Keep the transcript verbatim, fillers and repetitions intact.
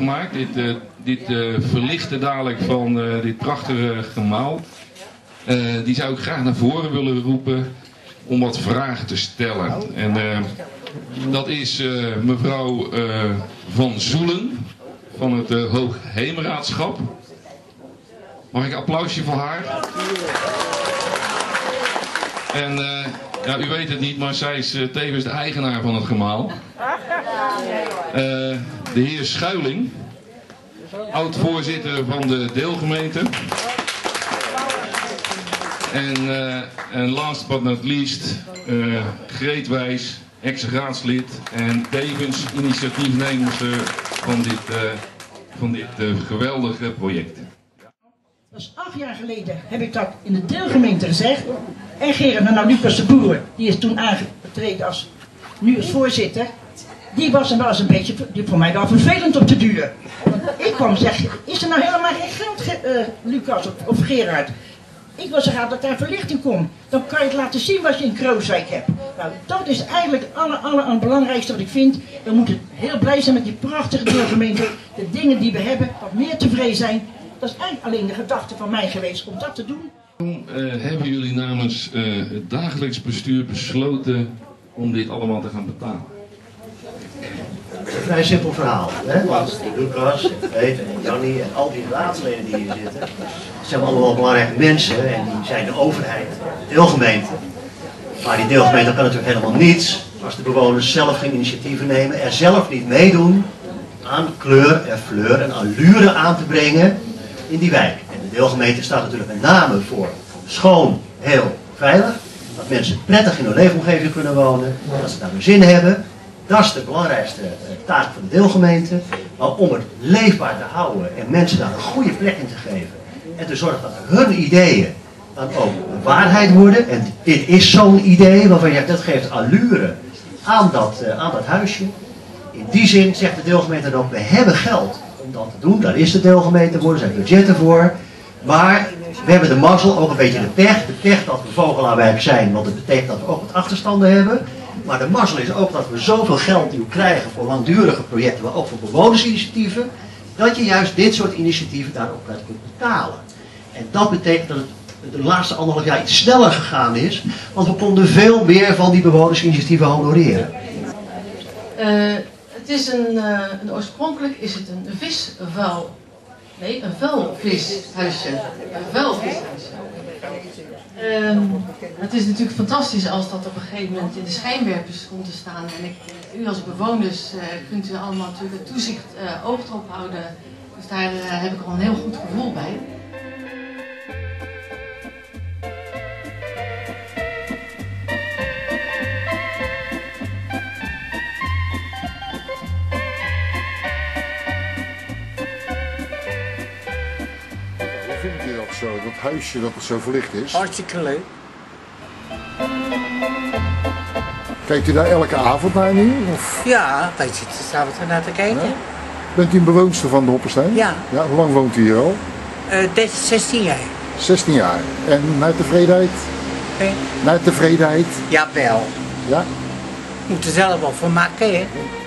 gemaakt. Dit, uh, dit uh, verlichte dadelijk van uh, dit prachtige gemaal. Uh, die zou ik graag naar voren willen roepen om wat vragen te stellen. En uh, dat is uh, mevrouw uh, Van Zoelen van het uh, Hoogheemraadschap. Mag ik een applausje voor haar? En uh, ja, u weet het niet, maar zij is uh, tevens de eigenaar van het gemaal. Uh, de heer Schuiling, oud-voorzitter van de deelgemeente. En, uh, en last but not least, uh, Greet Wijs, ex-raadslid en tevens initiatiefnemer van dit, uh, van dit uh, geweldige project. Dat is acht jaar geleden heb ik dat in de deelgemeente gezegd. En Gerard, nou Lucas de Boer, die is toen aangetreden als, nu als voorzitter. Die was er wel eens een beetje, die voor mij wel vervelend op de duur. Want ik kwam zeggen, is er nou helemaal geen geld, uh, Lucas of, of Gerard? Ik wil zo graag dat daar verlichting komt. Dan kan je het laten zien wat je in Krooswijk hebt. Nou, dat is eigenlijk het aller, aller, allerbelangrijkste wat ik vind. We moeten heel blij zijn met die prachtige deelgemeente. De dingen die we hebben, wat meer tevreden zijn. Dat is eigenlijk alleen de gedachte van mij geweest om dat te doen. Toen uh, hebben jullie namens uh, het dagelijks bestuur besloten om dit allemaal te gaan betalen? Het is een vrij simpel verhaal. Hè? Want Lucas, en Greet en Jannie en al die raadsleden die hier zitten, zijn allemaal belangrijke mensen en die zijn de overheid, de deelgemeente. Maar die deelgemeente kan natuurlijk helemaal niets als de bewoners zelf geen initiatieven nemen, er zelf niet meedoen aan kleur en fleur en allure aan te brengen in die wijk. En de deelgemeente staat natuurlijk met name voor schoon, heel veilig, dat mensen prettig in hun leefomgeving kunnen wonen, dat ze daar hun zin hebben. Dat is de belangrijkste taak van de deelgemeente. Maar om het leefbaar te houden en mensen daar een goede plek in te geven en te zorgen dat hun ideeën dan ook waarheid worden. En dit is zo'n idee waarvan je zegt, dat geeft allure aan dat, uh, aan dat huisje. In die zin zegt de deelgemeente dan ook, we hebben geld om dat te doen. Daar is de deelgemeente voor, er zijn budgetten voor. Maar we hebben de mazzel, ook een beetje de pech. De pech dat we Vogelaarwijk zijn, want het betekent dat we ook wat achterstanden hebben. Maar de mazzel is ook dat we zoveel geld nu krijgen voor langdurige projecten, maar ook voor bewonersinitiatieven, dat je juist dit soort initiatieven daar ook uit kunt betalen. En dat betekent dat het de laatste anderhalf jaar iets sneller gegaan is, want we konden veel meer van die bewonersinitiatieven honoreren. Uh, het is een, uh, een, oorspronkelijk is het een visvuil, nee, een vuilvishuisje. Een vuilvishuisje. Um, het is natuurlijk fantastisch als dat op een gegeven moment in de schijnwerpers komt te staan. En ik, u als bewoners uh, kunt u allemaal natuurlijk het toezicht uh, oog erop houden. Dus daar uh, heb ik al een heel goed gevoel bij. Hoe vindt u dat zo, dat huisje dat het zo verlicht is? Hartstikke leuk. Kijkt u daar elke avond naar nu? Of? Ja, wij zitten s'avonds naar te kijken. Ja. Bent u een bewoonster van de Hoppenstein? Ja. Ja. Hoe lang woont u hier al? Uh, zestien jaar. zestien jaar. En naar tevredenheid? Okay. Naar tevredenheid? Ja, wel. Ja? Moet er zelf wel van maken, hè?